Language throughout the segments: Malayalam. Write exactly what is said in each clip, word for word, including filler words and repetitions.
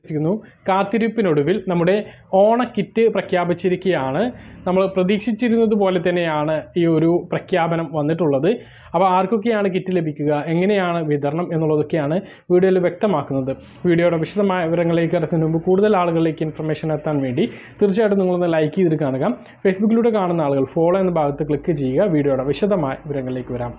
കാത്തിരിപ്പിനൊടുവിൽ നമ്മുടെ ഓണ കിറ്റ് പ്രഖ്യാപിച്ചിരിക്കുകയാണ്. നമ്മൾ പ്രതീക്ഷിച്ചിരുന്നത് പോലെ തന്നെയാണ് ഈ ഒരു പ്രഖ്യാപനം വന്നിട്ടുള്ളത്. അപ്പോൾ ആർക്കൊക്കെയാണ് കിറ്റ് ലഭിക്കുക, എങ്ങനെയാണ് വിതരണം എന്നുള്ളതൊക്കെയാണ് വീഡിയോയിൽ വ്യക്തമാക്കുന്നത്. വീഡിയോയുടെ വിശദമായ വിവരങ്ങളിലേക്ക് കടക്കുന്നതിന് മുമ്പ് കൂടുതൽ ആളുകളിലേക്ക് ഇൻഫർമേഷൻ എത്താൻ വേണ്ടി തീർച്ചയായിട്ടും നിങ്ങളൊന്ന് ലൈക്ക് ചെയ്തിട്ട് കാണുക. ഫേസ്ബുക്കിലൂടെ കാണുന്ന ആളുകൾ ഫോളോ എന്ന ഭാഗത്ത് ക്ലിക്ക് ചെയ്യുക. വീഡിയോയുടെ വിശദമായ വിവരങ്ങളിലേക്ക് വരാം.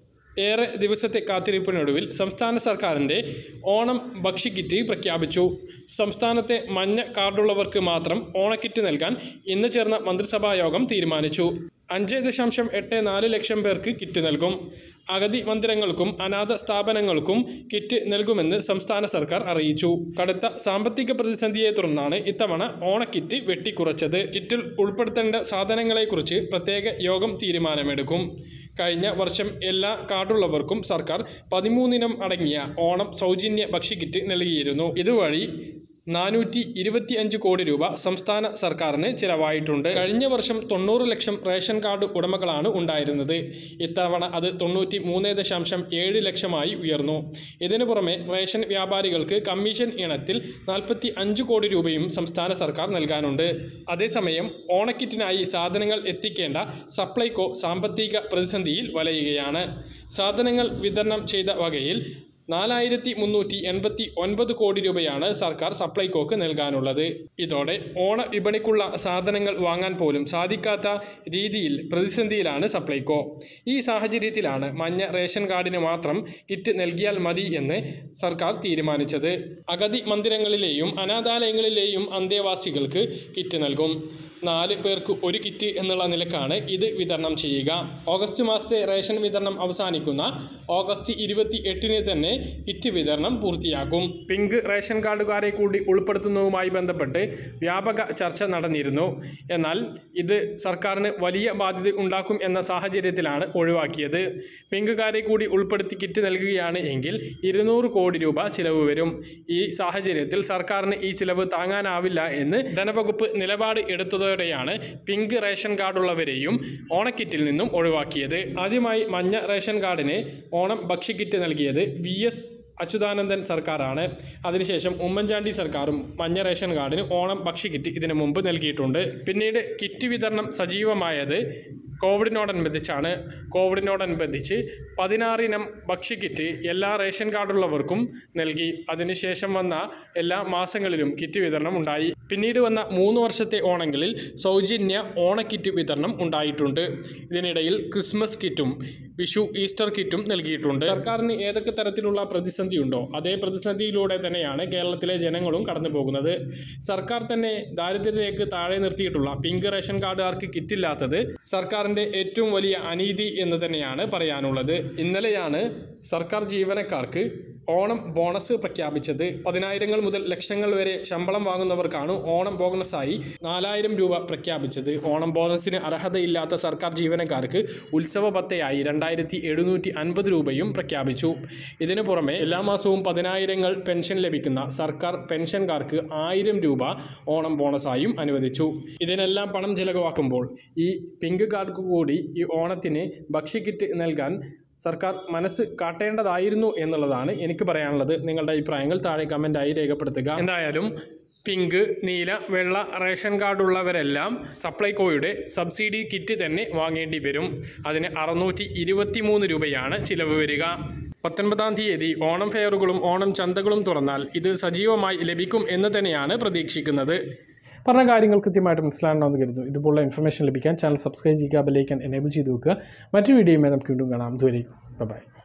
ഏറെ ദിവസത്തെ കാത്തിരിപ്പിനൊടുവിൽ സംസ്ഥാന സർക്കാരിൻ്റെ ഓണം ഭക്ഷ്യക്കിറ്റ് പ്രഖ്യാപിച്ചു. സംസ്ഥാനത്തെ മഞ്ഞ കാർഡുള്ളവർക്ക് മാത്രം ഓണക്കിറ്റ് നൽകാൻ ഇന്ന് ചേർന്ന മന്ത്രിസഭാ യോഗം തീരുമാനിച്ചു. അഞ്ച് ദശാംശം എട്ട് നാല് ലക്ഷം പേർക്ക് കിറ്റ് നൽകും. അഗതി മന്ദിരങ്ങൾക്കും അനാഥ സ്ഥാപനങ്ങൾക്കും കിറ്റ് നൽകുമെന്ന് സംസ്ഥാന സർക്കാർ അറിയിച്ചു. കടുത്ത സാമ്പത്തിക പ്രതിസന്ധിയെ തുടർന്നാണ് ഇത്തവണ ഓണക്കിറ്റ് വെട്ടിക്കുറച്ചത്. കിറ്റിൽ ഉൾപ്പെടുത്തേണ്ട സാധനങ്ങളെക്കുറിച്ച് പ്രത്യേക യോഗം തീരുമാനമെടുക്കും. കഴിഞ്ഞ വർഷം എല്ലാ കാർഡുള്ളവർക്കും സർക്കാർ പതിമൂന്നിനം അടങ്ങിയ ഓണം സൗജന്യ ഭക്ഷ്യക്കിറ്റ് നൽകിയിരുന്നു. ഇതുവഴി നാനൂറ്റി ഇരുപത്തി അഞ്ച് കോടി രൂപ സംസ്ഥാന സർക്കാരിന് ചിലവായിട്ടുണ്ട്. കഴിഞ്ഞ വർഷം തൊണ്ണൂറ് ലക്ഷം റേഷൻ കാർഡ് ഉടമകളാണ് ഉണ്ടായിരുന്നത്. ഇത്തവണ അത് തൊണ്ണൂറ്റി മൂന്ന് ദശാംശം ഏഴ് ലക്ഷമായി ഉയർന്നു. ഇതിനു പുറമെ റേഷൻ വ്യാപാരികൾക്ക് കമ്മീഷൻ ഇനത്തിൽ നാൽപ്പത്തി അഞ്ച് കോടി രൂപയും സംസ്ഥാന സർക്കാർ നൽകാനുണ്ട്. അതേസമയം ഓണക്കിറ്റിനായി സാധനങ്ങൾ എത്തിക്കേണ്ട സപ്ലൈകോ സാമ്പത്തിക പ്രതിസന്ധിയിൽ വലയുകയാണ്. സാധനങ്ങൾ വിതരണം ചെയ്ത വകയിൽ നാലായിരത്തി മുന്നൂറ്റി എൺപത്തി ഒൻപത് കോടി രൂപയാണ് സർക്കാർ സപ്ലൈകോക്ക് നൽകാനുള്ളത്. ഇതോടെ ഓണ വിപണിക്കുള്ള സാധനങ്ങൾ വാങ്ങാൻ പോലും സാധിക്കാത്ത രീതിയിൽ പ്രതിസന്ധിയിലാണ് സപ്ലൈകോ. ഈ സാഹചര്യത്തിലാണ് മഞ്ഞ റേഷൻ കാർഡിന് മാത്രം കിറ്റ് നൽകിയാൽ മതി എന്ന് സർക്കാർ തീരുമാനിച്ചത്. അഗതി മന്ദിരങ്ങളിലെയും അനാഥാലയങ്ങളിലെയും അന്തേവാസികൾക്ക് കിറ്റ് നൽകും. നാല് പേർക്ക് ഒരു കിറ്റ് എന്നുള്ള നിലക്കാണ് ഇത് വിതരണം ചെയ്യുക. ഓഗസ്റ്റ് മാസത്തെ റേഷൻ വിതരണം അവസാനിക്കുന്ന ഓഗസ്റ്റ് ഇരുപത്തി എട്ടിന് തന്നെ കിറ്റ് വിതരണം പൂർത്തിയാക്കും. പിങ്ക് റേഷൻ കാർഡുകാരെ കൂടി ഉൾപ്പെടുത്തുന്നതുമായി ബന്ധപ്പെട്ട് വ്യാപക ചർച്ച നടന്നിരുന്നു. എന്നാൽ ഇത് സർക്കാരിന് വലിയ ബാധ്യത ഉണ്ടാക്കും എന്ന സാഹചര്യത്തിലാണ് ഒഴിവാക്കിയത്. പിങ്കുകാരെ കൂടി ഉൾപ്പെടുത്തി കിറ്റ് നൽകുകയാണ് എങ്കിൽ ഇരുന്നൂറ് കോടി രൂപ ചിലവ് വരും. ഈ സാഹചര്യത്തിൽ സർക്കാരിന് ഈ ചിലവ് താങ്ങാനാവില്ല എന്ന് ധനവകുപ്പ് നിലപാട് എടുത്തതോടെയാണ് പിങ്ക് റേഷൻ കാർഡുള്ളവരെയും ഓണക്കിറ്റിൽ നിന്നും ഒഴിവാക്കിയത്. ആദ്യമായി മഞ്ഞ റേഷൻ കാർഡിന് ഓണം ഭക്ഷ്യക്കിറ്റ് നൽകിയത് വി എസ് അച്യുതാനന്ദൻ സർക്കാരാണ്. അതിനുശേഷം ഉമ്മൻചാണ്ടി സർക്കാരും മഞ്ഞ റേഷൻ കാർഡിന് ഓണം ഭക്ഷ്യക്കിറ്റ് ഇതിനു മുമ്പ് നൽകിയിട്ടുണ്ട്. പിന്നീട് കിറ്റ് വിതരണം സജീവമായത് കോവിഡിനോടനുബന്ധിച്ചാണ്. കോവിഡിനോടനുബന്ധിച്ച് പതിനാറിനം ഭക്ഷ്യക്കിറ്റ് എല്ലാ റേഷൻ കാർഡുള്ളവർക്കും നൽകി. അതിനുശേഷം വന്ന എല്ലാ മാസങ്ങളിലും കിറ്റ് വിതരണം ഉണ്ടായി. പിന്നീട് വന്ന മൂന്ന് വർഷത്തെ ഓണങ്ങളിൽ സൗജന്യ ഓണക്കിറ്റ് വിതരണം ഉണ്ടായിട്ടുണ്ട്. ഇതിനിടയിൽ ക്രിസ്മസ് കിറ്റും വിഷു ഈസ്റ്റർ കിറ്റും നൽകിയിട്ടുണ്ട്. സർക്കാരിന് ഏതൊക്കെ തരത്തിലുള്ള പ്രതിസന്ധി ഉണ്ടോ അതേ പ്രതിസന്ധിയിലൂടെ തന്നെയാണ് കേരളത്തിലെ ജനങ്ങളും കടന്നു പോകുന്നത്. സർക്കാർ തന്നെ ദാരിദ്ര്യരേഖയ്ക്ക് താഴെ നിർത്തിയിട്ടുള്ള പിങ്ക് റേഷൻ കാർഡുകാർക്ക് കിറ്റില്ലാത്തത് സർക്കാരിൻ്റെ ഏറ്റവും വലിയ അനീതി എന്ന് തന്നെയാണ് പറയാനുള്ളത്. ഇന്നലെയാണ് സർക്കാർ ജീവനക്കാർക്ക് ഓണം ബോണസ് പ്രഖ്യാപിച്ചത്. പതിനായിരങ്ങൾ മുതൽ ലക്ഷങ്ങൾ വരെ ശമ്പളം വാങ്ങുന്നവർക്കാണ് ഓണം ബോണസായി നാലായിരം രൂപ പ്രഖ്യാപിച്ചത്. ഓണം ബോണസിന് അർഹതയില്ലാത്ത സർക്കാർ ജീവനക്കാർക്ക് ഉത്സവ ഭത്തയായി രണ്ടായിരത്തി എഴുന്നൂറ്റി അൻപത് രൂപയും പ്രഖ്യാപിച്ചു. ഇതിനു പുറമെ എല്ലാ മാസവും പതിനായിരങ്ങൾ പെൻഷൻ ലഭിക്കുന്ന സർക്കാർ പെൻഷൻകാർക്ക് ആയിരം രൂപ ഓണം ബോണസായും അനുവദിച്ചു. ഇതിനെല്ലാം പണം ചിലവാക്കുമ്പോൾ ഈ പിങ്ക് കാർഡ് കൂടി ഈ ഓണത്തിന് ഭക്ഷ്യക്കിറ്റ് നൽകാൻ സർക്കാർ മനസ്സ് കാട്ടേണ്ടതായിരുന്നു എന്നുള്ളതാണ് എനിക്ക് പറയാനുള്ളത്. നിങ്ങളുടെ അഭിപ്രായങ്ങൾ താഴെ കമൻ്റായി രേഖപ്പെടുത്തുക. എന്തായാലും പിങ്ക്, നീല, വെള്ള റേഷൻ കാർഡുള്ളവരെല്ലാം സപ്ലൈകോയുടെ സബ്സിഡി കിറ്റ് തന്നെ വാങ്ങേണ്ടി വരും. അതിന് അറുന്നൂറ്റി ഇരുപത്തി മൂന്ന് രൂപയാണ് ചിലവ് വരിക. പത്തൊൻപതാം തീയതി ഓണം ഫെയറുകളും ഓണം ചന്തകളും തുറന്നാൽ ഇത് സജീവമായി ലഭിക്കും എന്ന് തന്നെയാണ് പ്രതീക്ഷിക്കുന്നത്. പറഞ്ഞ കാര്യങ്ങൾ കൃത്യമായിട്ട് മനസ്സിലാകണമെന്ന് കരുതുന്നു. ഇതുപോലുള്ള ഇൻഫർമേഷൻ ലഭിക്കാൻ ചാനൽ സബ്സ്ക്രൈബ് ചെയ്യുക, ബെൽ ഐക്കൺ എനേബിൾ ചെയ്ത് വെക്കുക. മറ്റൊരു വീഡിയോയുമായി നമുക്ക് വീണ്ടും കാണാം. ഇതുവരേക്കും ബൈ.